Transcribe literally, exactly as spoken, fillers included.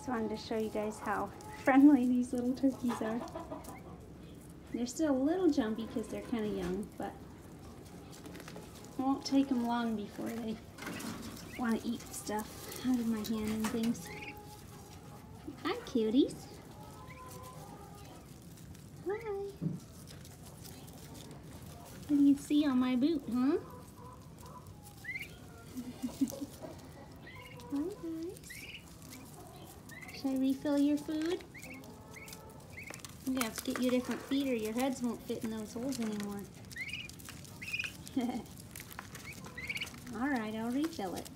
Just wanted to show you guys how friendly these little turkeys are. They're still a little jumpy because they're kind of young, but it won't take them long before they want to eat stuff out of my hand and things. Hi, cuties. Hi. What do you see on my boot, huh? Hi, guys. Should I refill your food? I'm gonna have to get you a different feed or your heads won't fit in those holes anymore. Alright, I'll refill it.